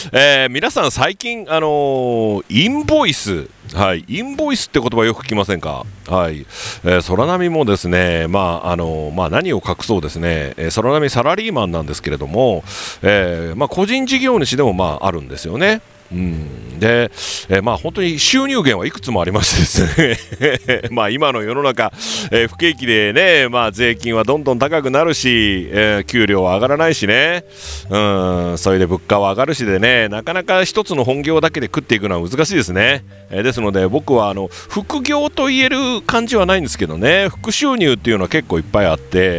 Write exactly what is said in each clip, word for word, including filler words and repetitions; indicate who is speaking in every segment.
Speaker 1: えー、皆さん最近、あのー、インボイス、はい、インボイスって言葉よく聞きませんか。はい、えー、空波もですね、まああのーまあ、何を隠そうですね、えー、空波サラリーマンなんですけれども、えーまあ、個人事業主でもまああるんですよね。うん、で、えーまあ、本当に収入源はいくつもありましてですねまあ今の世の中、えー、不景気でね、まあ、税金はどんどん高くなるし、えー、給料は上がらないしね、うん、それで物価は上がるしでね、なかなか一つの本業だけで食っていくのは難しいですね。えー、ですので僕はあの副業と言える感じはないんですけどね、副収入っていうのは結構いっぱいあって、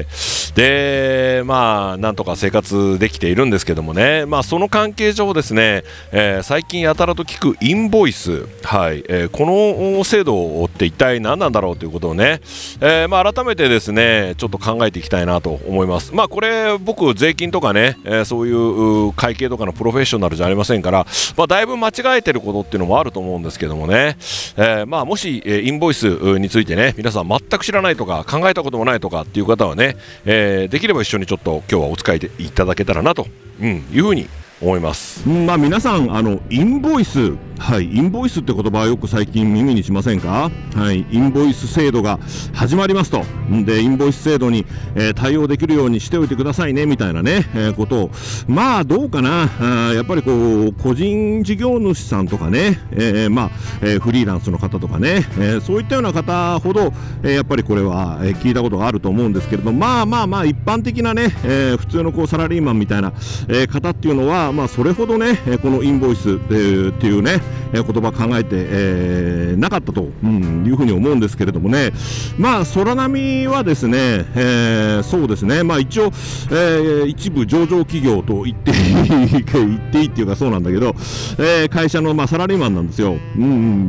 Speaker 1: でまあなんとか生活できているんですけどもね、まあその関係上ですね、えー、最近やたらと聞くインボイス、はいえー、この制度って一体何なんだろうということをね、えーまあ、改めてですねちょっと考えていきたいなと思います。まあこれ僕税金とかね、えー、そういう会計とかのプロフェッショナルじゃありませんから、まあ、だいぶ間違えてることっていうのもあると思うんですけどもね、えーまあ、もし、えー、インボイスについてね皆さん全く知らないとか考えたこともないとかっていう方はね、えー、できれば一緒にちょっと今日はお使いいただけたらなと、うん、いうふうに思います。
Speaker 2: まあ皆さんあのインボイス、はい、インボイスって言葉はよく最近耳にしませんか。はい、インボイス制度が始まりますと。でインボイス制度に、えー、対応できるようにしておいてくださいねみたいなね、えー、ことをまあどうかなあ、やっぱりこう個人事業主さんとかね、えー、まあ、えー、フリーランスの方とかね、えー、そういったような方ほど、えー、やっぱりこれは、えー、聞いたことがあると思うんですけれども、まあまあまあ一般的なね、えー、普通のこうサラリーマンみたいな、えー、方っていうのはまあそれほどねこのインボイス、えー、っていうね言葉考えて、えー、なかったと、うん、いうふうに思うんですけれどもね、まあ空波はですね、えー、そうですね、まあ一応、えー、一部上場企業と言って言っていいっていうかそうなんだけど、えー、会社のまあサラリーマンなんですよ。うん、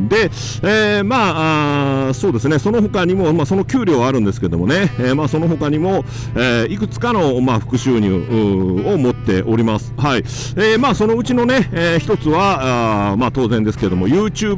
Speaker 2: で、えー、まあ、あそうですね、その他にもまあその給料はあるんですけどもね、えー、まあその他にも、えー、いくつかのまあ副収入を持っております。はい、えー、まあそのうちのね、えー、一つはあまあ当然ですけども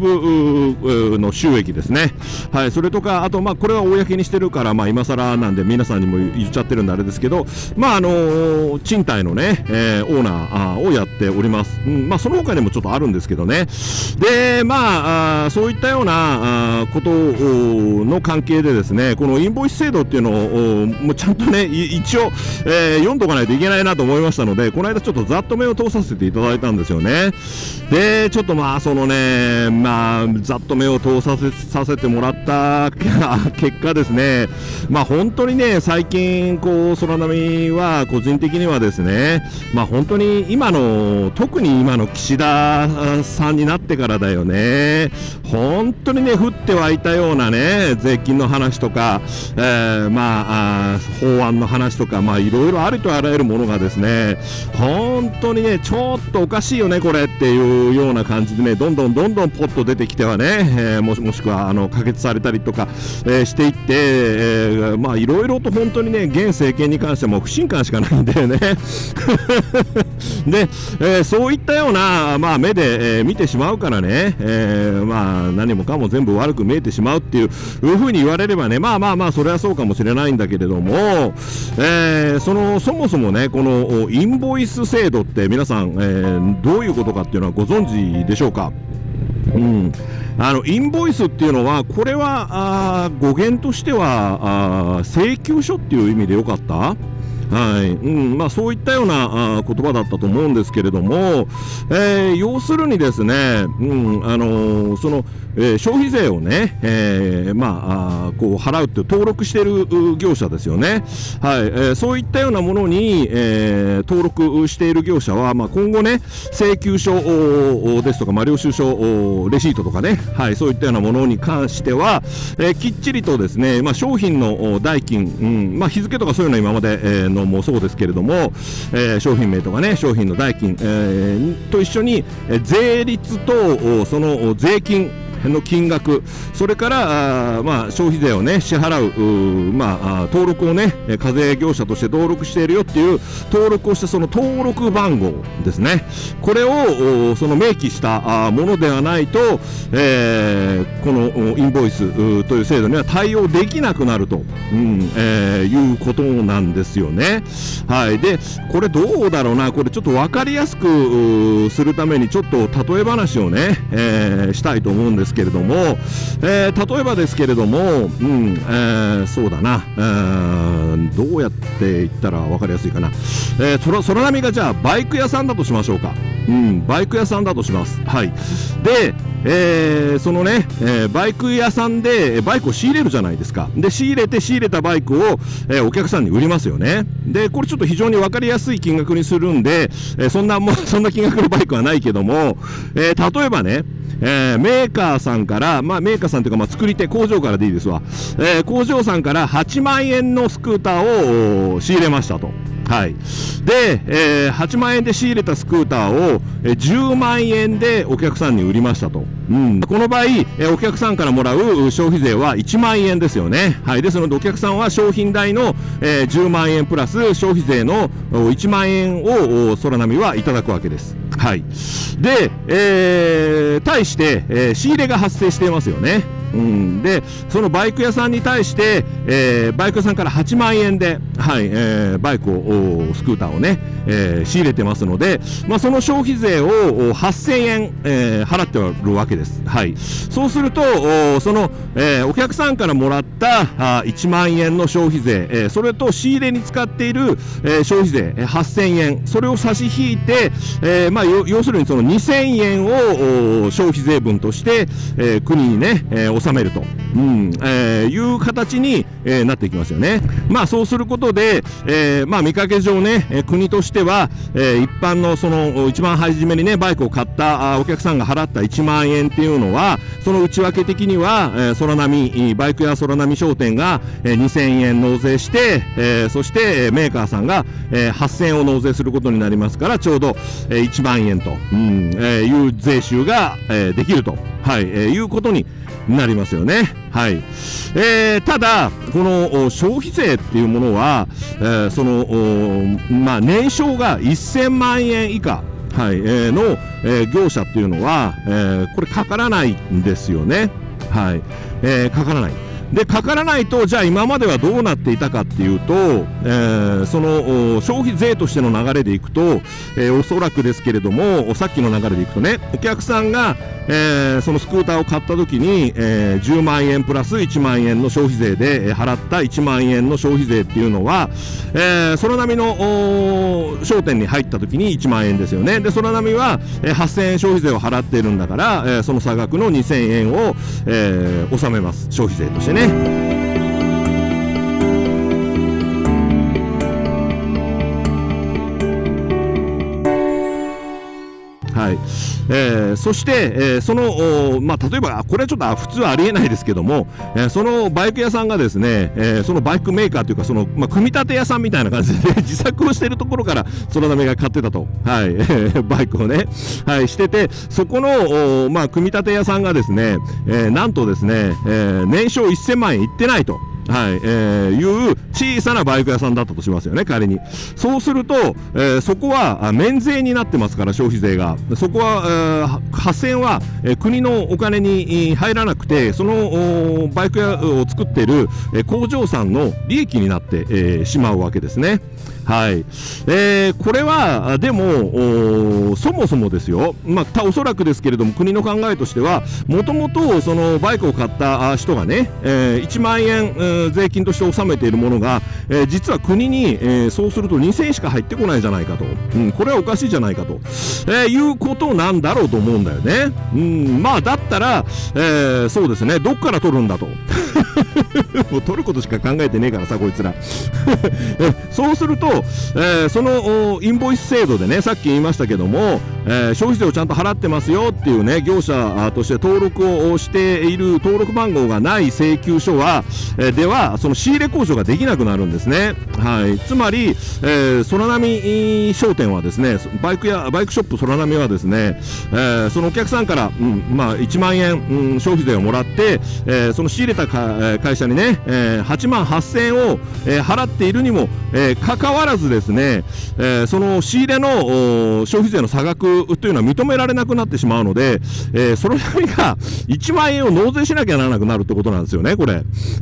Speaker 2: YouTube の収益ですね。はい、それとかあとまあこれは公にしてるからまあ今更なんで皆さんにも言っちゃってるんであれですけど、まああのー、賃貸のね、えー、オーナーをやっております。うん、まあその他にもちょっとあるんですけどね。でまあ、あそういったようなあことの関係でですね、このインボイス制度っていうのをもうちゃんとね一応、えー、読んどかないといけないなと思いましたので、この間ちょっとざっと目を通させていただいたんですよね。でちょっとまあそのねまあざっと目を通させさせてもらった結果ですね、まあ本当にね最近こう空波は個人的にはですね、まあ本当に今の特に今の岸田さんになってからだよね、本当にね降って湧いたようなね税金の話とか、えー、まあ法案の話とかまあいろいろありとあらゆるものがですね本当にねちょっとおかしいよねこれっていうような感じでねどんどんどんどんポッと出てきてはね、えー、もしもしくはあの可決されたりとか、えー、していって、えー、まあいろいろと本当にね現政権に関してはもう不信感しかないんだよねで、えー、そういったような、まあ、目で、えー、見てしまうからね、えー、まあ何もかも全部悪く見えてしまうっていういうふうに言われればねまあまあまあそれはそうかもしれないんだけれども、えー、そのそもそもねこのインボイス制度って皆さん、えー、どういうことかっていうのはご存知でしょうか。うん、あのインボイスっていうのはこれはあ語源としてはあ請求書っていう意味でよかった。はいうんまあ、そういったようなあ言葉だったと思うんですけれども、えー、要するにですね、うんあのー、その、えー、消費税をね、えーまあ、あこう払うって登録している業者ですよね、はいえー、そういったようなものに、えー、登録している業者は、まあ、今後ね請求書ですとか、まあ、領収書レシートとかね、はい、そういったようなものに関しては、えー、きっちりとですね、まあ、商品の代金、うんまあ、日付とかそういうの今まで、えー、のもそうですけれども、えー、商品名とかね商品の代金、えー、と一緒に、えー、税率とその税金の金額、それからあ、まあ、消費税をね支払う、うまあ、登録をね課税業者として登録しているよっていう登録をしたその登録番号ですね、これをその明記したものではないと、えー、このインボイスという制度には対応できなくなると、うんえー、いうことなんですよね。はい、でこれどうだろうな、これちょっと分かりやすくするためにちょっと例え話をね、えー、したいと思うんですけれども、えー、例えばですけれども、うんえー、そうだな、えー、どうやって言ったら分かりやすいかな、えー、そら空波がじゃあバイク屋さんだとしましょうか、うん、バイク屋さんだとします。はい、で、えー、そのね、えー、バイク屋さんでバイクを仕入れるじゃないですか。で仕入れて仕入れたバイクを、えー、お客さんに売りますよね。でこれちょっと非常に分かりやすい金額にするんで、えー、そんなもうそんな金額のバイクはないけども、えー、例えばね、えー、メーカーさんから、まあ、メーカーさんというか、まあ、作り手工場からでいいですわ、えー、工場さんからはちまんえんのスクーターを仕入れましたと。はい、で、えー、はちまんえんで仕入れたスクーターを、えー、じゅうまんえんでお客さんに売りましたと、うん、この場合、えー、お客さんからもらう消費税はいちまんえんですよね。はい、ですのでお客さんは商品代の、えー、じゅうまんえんプラス消費税のいちまんえんを空波はいただくわけです。はい、で、えー、対して、えー、仕入れが発生していますよね。うん、でそのバイク屋さんに対して、えー、バイク屋さんからはちまんえんで、はいえー、バイクをスクーターをね、えー、仕入れてますので、まあ、その消費税をはっせんえん、えー、払ってるわけです。はい、そうするとその、えー、お客さんからもらったあいちまんえんの消費税、えー、それと仕入れに使っている、えー、消費税はっせんえん、それを差し引いて、えーまあ、要するにそのにせんえんを消費税分として、えー、国にね、えー納めると、うんえー、いう形に、えー、なっていきますよね。まあそうすることで、えー、まあ見かけ上ね、えー、国としては、えー、一般のその一番初めにねバイクを買ったあお客さんが払ったいちまんえんっていうのは、その内訳的には、えー、空波バイクや空波商店が、えー、にせんえん納税して、えー、そしてメーカーさんが、えー、はっせんえんを納税することになりますから、ちょうど、えー、いちまんえんと、うんえー、いう税収が、えー、できると、はいえー、いうことになりますよね。はい、えー、ただこの消費税っていうものは、えー、そのまあ年商がせんまんえん以下、はいえー、の、えー、業者っていうのは、えー、これかからないんですよね。はいえー、かからない。でかからないと、じゃあ今まではどうなっていたかっていうと、えー、その消費税としての流れでいくと、えー、おそらくですけれども、さっきの流れでいくとね、お客さんが、えー、そのスクーターを買った時に、えー、じゅうまんえんプラスいちまんえんの消費税で、えー、払ったいちまんえんの消費税っていうのは、えー、空波の商店に入った時にいちまんえんですよね。で空波は、えー、はっせんえん消費税を払っているんだから、えー、その差額のにせんえんを、えー、納めます、消費税としてね。はいえー、そして、えー、その、まあ、例えばこれはちょっと普通はありえないですけども、えー、そのバイク屋さんがですね、えー、そのバイクメーカーというかその、まあ、組み立て屋さんみたいな感じで、ね、自作をしているところから空波が買ってたと、はいえー、バイクをね、はい、してて、そこの、まあ、組み立て屋さんがですね、えー、なんとですね、えー、年商せんまんえんいってないと。はい、えー、いう小さなバイク屋さんだったとしますよね、仮に。そうすると、えー、そこは免税になってますから、消費税が。そこは、えー、はっせんえんは、えー、国のお金に入らなくて、そのバイク屋を作っている、えー、工場さんの利益になって、えー、しまうわけですね。はいえー、これはでもそもそもですよ、まあ、おそらくですけれども、国の考えとしては、もともとそのバイクを買った人がね、えー、いちまんえん、えー、税金として納めているものが、えー、実は国に、えー、そうするとにせんえんしか入ってこないじゃないかと、うん、これはおかしいじゃないかと、えー、いうことなんだろうと思うんだよね。うん、まあだったら、えー、そうですね、どっから取るんだともう取ることしか考えてねえからさ、こいつら。そうすると、えー、そのインボイス制度でね、さっき言いましたけども、えー、消費税をちゃんと払ってますよっていうね、業者として登録をしている登録番号がない請求書は、えー、では、その仕入れ交渉ができなくなるんですね。はい。つまり、えー、空波商店はですね、バイクや、バイクショップ空波はですね、えー、そのお客さんから、うん、まあ、いちまんえん、うん、消費税をもらって、えー、その仕入れたか会社にね、えー、はちまんはっせんえんを、えー、払っているにも、えー、かかわらずですね、えー、その仕入れの消費税の差額というのは認められなくなってしまうので、えー、そのためがいちまんえんを納税しなきゃならなくなるってことなんですよね、これ。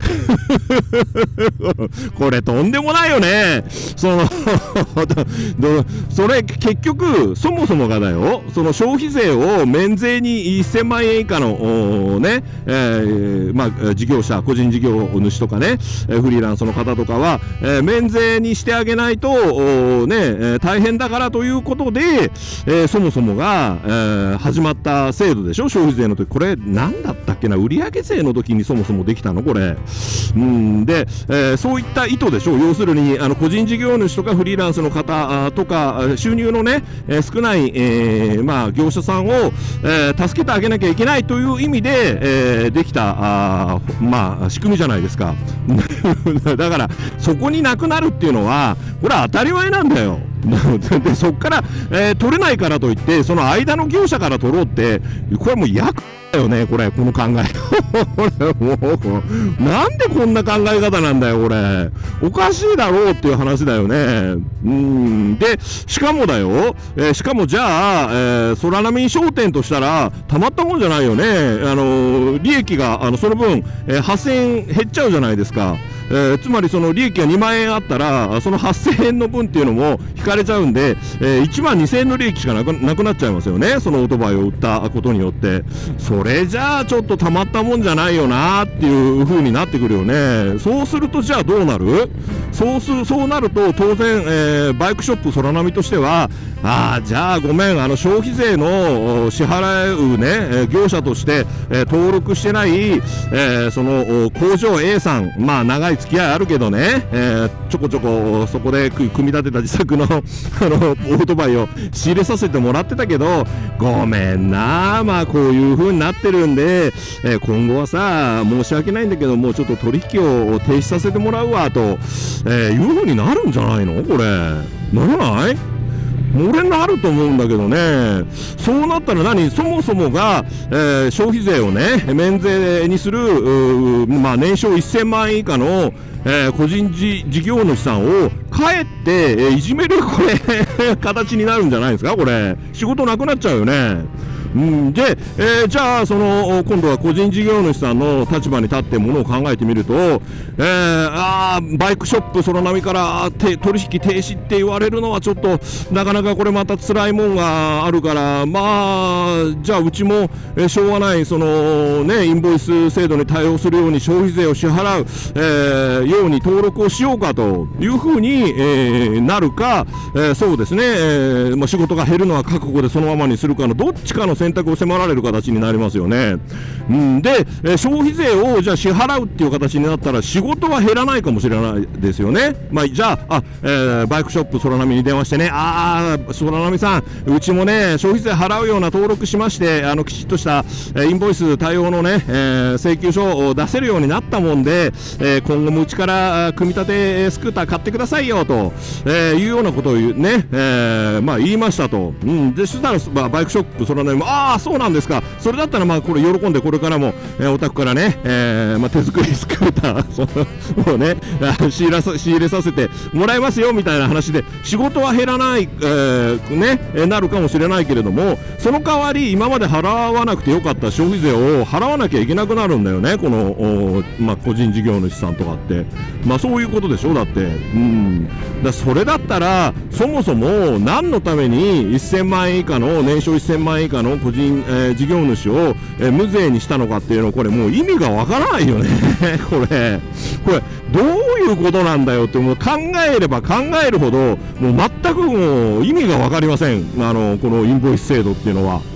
Speaker 2: これとんでもないよね。そのそれ結局そもそもがだよ、その消費税を免税にせんまんえん以下のね、えー、まあ事業者、個人事業主とかね、フリーランスの方とかは、えー、免税にしてあげないとね、大変だからということで、えー、そもそもが、えー、始まった制度でしょ、消費税の時。これ何だったっけな、売上税の時にそもそもできたのこれ。うんで、えー、そういった意図でしょう。要するにあの個人事業主とかフリーランスの方とか収入のね、えー、少ない、えー、まあ業者さんを、えー、助けてあげなきゃいけないという意味で、えー、できたあまあ仕組みじゃないですか。だからそこになくなるっていうのはこれは当たり前なんだよ。でそこから、えー、取れないからといってその間の業者から取ろうってこれもう役だよね、これ、この考え。これもうなんでこんな考え方なんだよ、これ。おかしいだろうっていう話だよね。うんでしかもだよ、えー、しかもじゃあ、えー、空波商店としたらたまったもんじゃないよね。あの利益があのその分、えー、はっせんえん減っちゃうじゃないですか。えー、つまりその利益がにまんえんあったらそのはっせんえんの分っていうのも引かれちゃうんで、えー、いちまんにせんえんの利益しかなく、なくなっちゃいますよね、そのオートバイを売ったことによって。それじゃあちょっとたまったもんじゃないよなっていう風になってくるよね。そうするとじゃあどうなる？そうするそうなると当然、えー、バイクショップ空波としてはああじゃあごめん、あの消費税の支払うね、えー、業者として、えー、登録してない、えー、その工場 A さん、まあ長い付き合いあるけどね、えー、ちょこちょこそこで組み立てた自作のあのオートバイを仕入れさせてもらってたけどごめんな、まあこういう風になってるんで、えー、今後はさ申し訳ないんだけどもうちょっと取引を停止させてもらうわと、えー、いう風になるんじゃないのこれ。ならない？俺なると思うんだけどね。そうなったら何、そもそもが、えー、消費税をね免税にする、まあ、年商せんまんえん以下の、えー、個人事業主さんをかえって、えー、いじめるこれ形になるんじゃないですか。これ仕事なくなっちゃうよね。うん、で、えー、じゃあその今度は個人事業主さんの立場に立ってものを考えてみると、えー、あバイクショップ空波から取引停止って言われるのはちょっとなかなかこれまた辛いもんがあるから、まあじゃあうちも、えー、しょうがないそのねインボイス制度に対応するように消費税を支払う、えー、ように登録をしようかというふうに、えー、なるか、えー、そうですね、えーまあ、仕事が減るのは覚悟でそのままにするかのどっちかの選択を迫られる形になりますよね。うん、で、えー、消費税をじゃあ支払うっていう形になったら仕事は減らないかもしれないですよね。まあ、じゃあ、あ、えー、バイクショップ空波に電話してね、ああ空波さんうちもね消費税払うような登録しまして、あのきちっとした、えー、インボイス対応のね、えー、請求書を出せるようになったもんで、えー、今後もうちから組み立てスクーター買ってくださいよと、えー、いうようなことを言うね、えー、まあ言いましたと。うん、でそしたら、まあ、バイクショップ空波もああそうなんですか、それだったらまあこれ喜んでこれからも、えー、お宅からね、えーまあ、手作りスクーターそのをね仕入れさ、仕入れさせてもらいますよみたいな話で仕事は減らない、えー、ねなるかもしれないけれども、その代わり今まで払わなくてよかった消費税を払わなきゃいけなくなるんだよね、この、まあ、個人事業主さんとかって、まあ、そういうことでしょ。だってうんだそれだったらそもそも何のためにせんまんえん以下の年商せんまんえん以下の個人、えー、事業主を、えー、無税にしたのかっていうのこれもう意味がわからないよねこれこれどういうことなんだよってもう考えれば考えるほどもう全くもう意味が分かりません、あのこのインボイス制度っていうのは。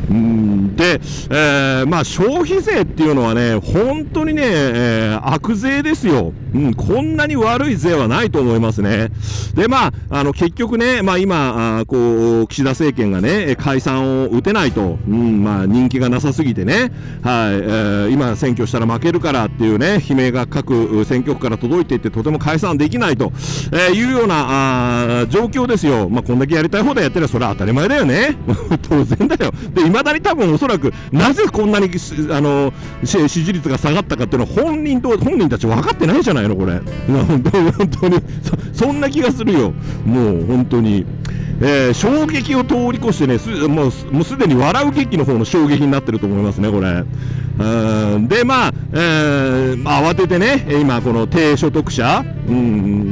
Speaker 2: うんで、えーまあ、消費税っていうのはね、本当にね、えー、悪税ですよ、うん、こんなに悪い税はないと思いますね。で、まあ、あの結局ね、まあ、今あこう、岸田政権がね、解散を打てないと、うんまあ、人気がなさすぎてね、はいえー、今、選挙したら負けるからっていうね、悲鳴が各選挙区から届いていって、とても解散できないと、えー、いうようなあ状況ですよ。まあ、こんだけやりたい放題やってれば、それは当たり前だよね、当然だよ。でいまだに多分おそらくなぜこんなにあの支持率が下がったかっていうのは本人と本人たち分かってないじゃないのこれ。本当に本当に そ, そんな気がするよ。もう本当に、えー、衝撃を通り越してねすもうもうすでに笑う劇の方の衝撃になってると思いますねこれ。うんでまあ、えー、慌ててね今この低所得者、うん、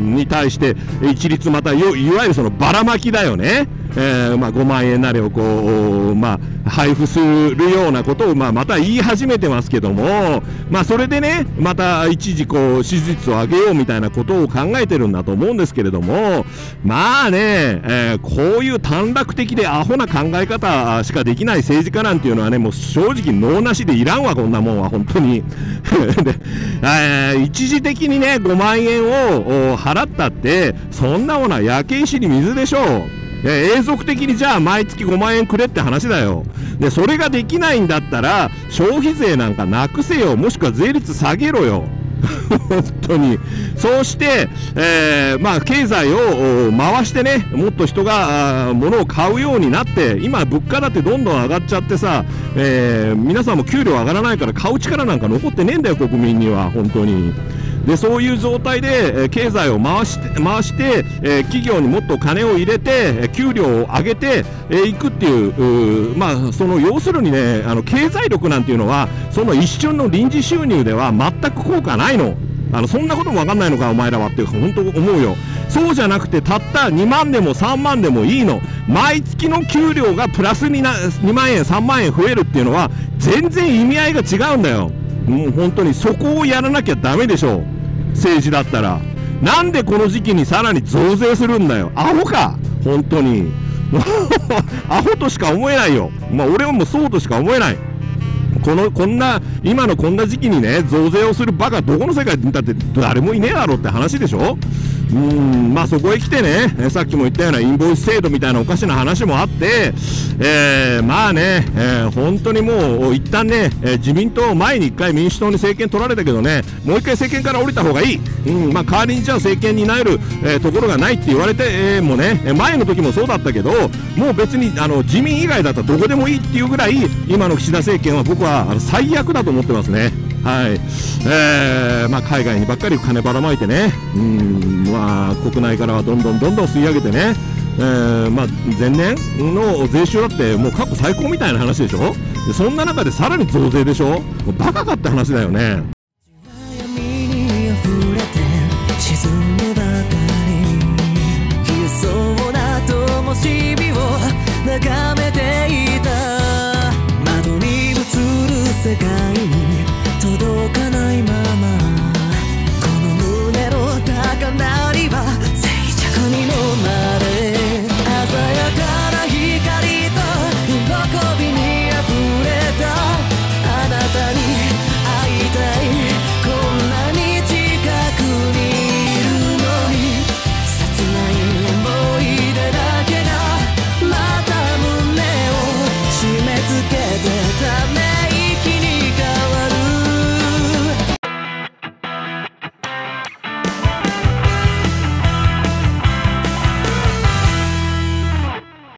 Speaker 2: に対して一律またいわゆるそのばらまきだよね。えーまあ、ごまんえんなりをこう、まあ、配布するようなことを、まあ、また言い始めてますけども、まあ、それでねまた一時こう支持率を上げようみたいなことを考えてるんだと思うんですけれども、まあね、えー、こういう短絡的でアホな考え方しかできない政治家なんていうのはねもう正直能なしでいらんわこんなもんは本当にで、えー、一時的にねごまんえんを払ったってそんなものは焼け石に水でしょう。永続的にじゃあ毎月ごまんえんくれって話だよ。でそれができないんだったら消費税なんかなくせよ、もしくは税率下げろよ本当に。そうして、えーまあ、経済を回してねもっと人が物を買うようになって、今物価だってどんどん上がっちゃってさ、えー、皆さんも給料上がらないから買う力なんか残ってねえんだよ国民には本当に。でそういう状態で、えー、経済を回して回して、えー、企業にもっと金を入れて、えー、給料を上げてい、えー、くっていう、うまあその要するにねあの経済力なんていうのはその一瞬の臨時収入では全く効果ないの。あのそんなことも分かんないのかお前らはって本当思うよ。そうじゃなくてたったにまんでもさんまんでもいいの。毎月の給料がプラスになにまんえんさんまんえん増えるっていうのは全然意味合いが違うんだよ。もう本当にそこをやらなきゃダメでしょう政治だったら。なんでこの時期にさらに増税するんだよ。アホか本当にアホとしか思えないよ。まあ俺はもうそうとしか思えない。このこんな今のこんな時期にね増税をするバカどこの世界だって誰もいねえだろって話でしょ。うーんまあそこへ来てねさっきも言ったようなインボイス制度みたいなおかしな話もあって、えー、まあね、えー、本当にもう一旦ね、えー、自民党前にいっかい民主党に政権取られたけどねもう一回政権から降りた方がいい。うんまあ、代わりにじゃあ政権になえる、えー、ところがないって言われて、えー、もうね前の時もそうだったけどもう別にあの自民以外だったらどこでもいいっていうぐらい今の岸田政権は僕はあの最悪だと思ってますね。はい、えーまあ、海外にばっかり金ばらまいてね、うんまあ、国内からはどんどんどんどん吸い上げてね、えーまあ、前年の税収だってもう過去最高みたいな話でしょ。でそんな中でさらに増税でしょ。もうバカかって話だよね。